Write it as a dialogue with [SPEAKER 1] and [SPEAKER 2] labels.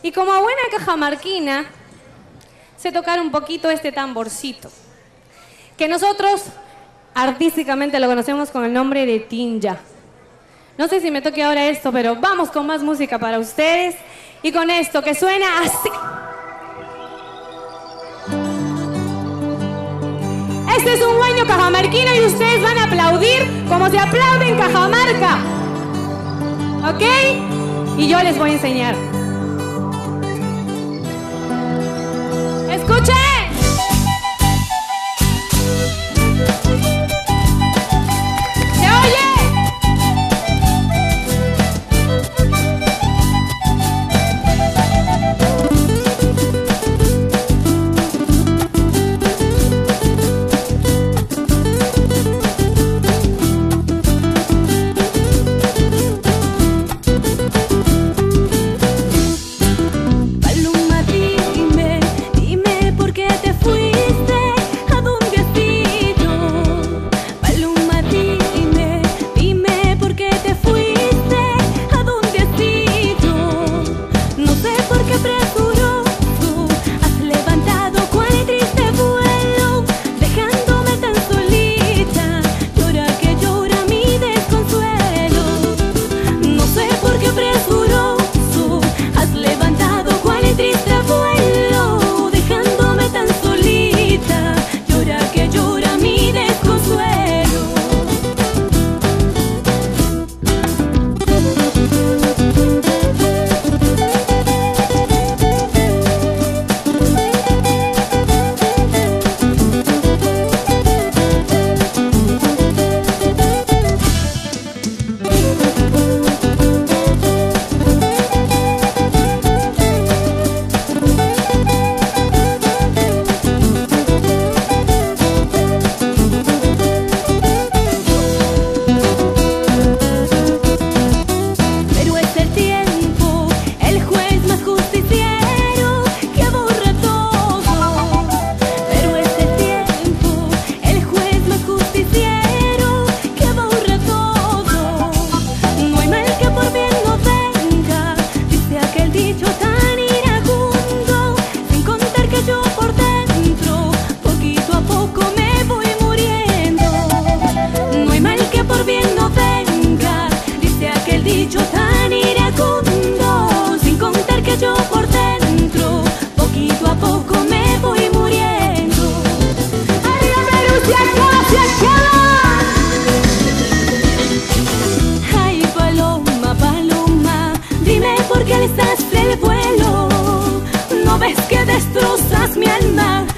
[SPEAKER 1] Y como buena cajamarquina, sé tocar un poquito este tamborcito, que nosotros artísticamente lo conocemos con el nombre de tinja. No sé si me toque ahora esto, pero vamos con más música para ustedes. Y con esto que suena así. Este es un hueño cajamarquino y ustedes van a aplaudir como se aplaude en Cajamarca. ¿Ok? Y yo les voy a enseñar. ¡Escuchen! ¡Se oye!
[SPEAKER 2] ¿Por qué alzaste el vuelo? ¿No ves que destrozas mi alma?